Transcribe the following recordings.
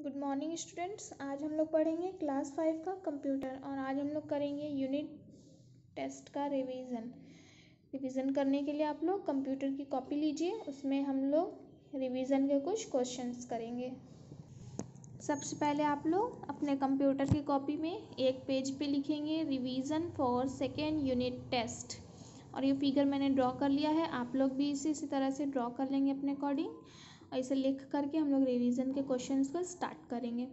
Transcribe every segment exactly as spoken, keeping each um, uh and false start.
Good morning students. आज हम लोग पढ़ेंगे क्लास फाइव का कंप्यूटर और आज हम लोग करेंगे यूनिट टेस्ट का रिवीजन। रिवीजन करने के लिए आप लोग कंप्यूटर की कॉपी लीजिए, उसमें हम लोग रिवीजन के कुछ क्वेश्चंस करेंगे। सबसे पहले आप लोग अपने कंप्यूटर की कॉपी में एक पेज पे लिखेंगे revision for second unit test, और ये फिगर मैंने ड्रॉ कर लिया है। आप लोग भी इसी इसी तरह से ड्रॉ कर लेंगे अपने अकॉर्डिंग, और इसे लिख करके हम लोग रिवीजन के क्वेश्चंस को स्टार्ट करेंगे।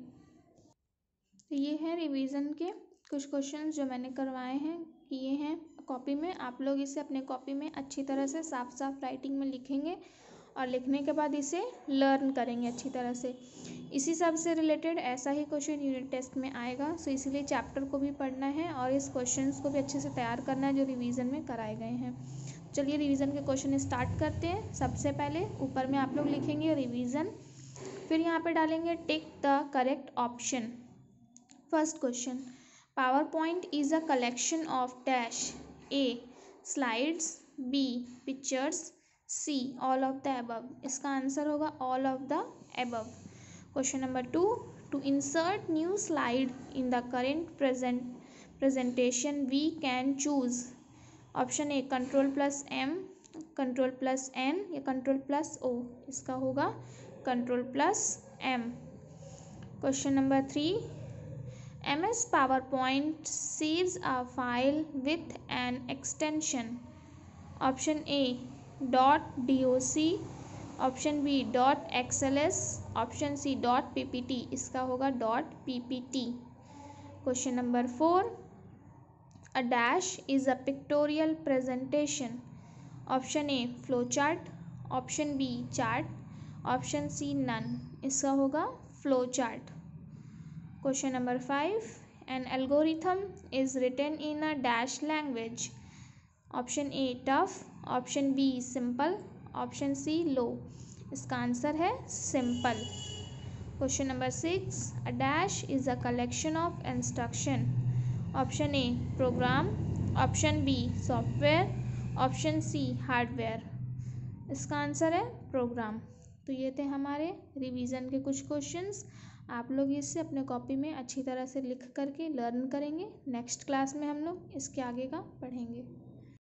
तो ये है रिवीजन के कुछ क्वेश्चंस जो मैंने करवाए हैं, किए हैं कॉपी में। आप लोग इसे अपने कॉपी में अच्छी तरह से साफ साफ राइटिंग में लिखेंगे और लिखने के बाद इसे लर्न करेंगे अच्छी तरह से। इसी सब से रिलेटेड ऐसा ही क्वेश्चन यूनिट टेस्ट में आएगा, सो इसीलिए चैप्टर को भी पढ़ना है और इस क्वेश्चंस को भी अच्छे से तैयार करना है जो रिवीजन में कराए गए हैं। चलिए रिवीजन के क्वेश्चन स्टार्ट करते हैं। सबसे पहले ऊपर में आप लोग लिखेंगे रिवीजन, फिर यहाँ पे डालेंगे tick the correct option. First question, power point is a collection of dash. A slides, B pictures, C all of the above. इसका आंसर होगा all of the above. Question number two, to insert new slide in the current present presentation we can choose. Option A control plus M, control plus N या control plus O. इसका होगा control plus M. Question number three, M S power point saves a file with an extension. Option A dot D O C, option B dot X L S, option C dot P P T. इसका होगा dot P P T. Question number four, a dash is a pictorial presentation. Option A flowchart, option B chart, option C none. इसका होगा flowchart. Question number five, an algorithm is written in a dash language. Option A tough, option B simple, option C low. इसका answer है simple. Question number six, a dash is a collection of instruction. Option A program, option B software, option C hardware. इसका answer है program. तो ये थे हमारे revision के कुछ क्वेश्चंस। आप लोग इससे अपने कॉपी में अच्छी तरह से लिख करके लर्न करेंगे। नेक्स्ट क्लास में हम लोग इसके आगे का पढ़ेंगे।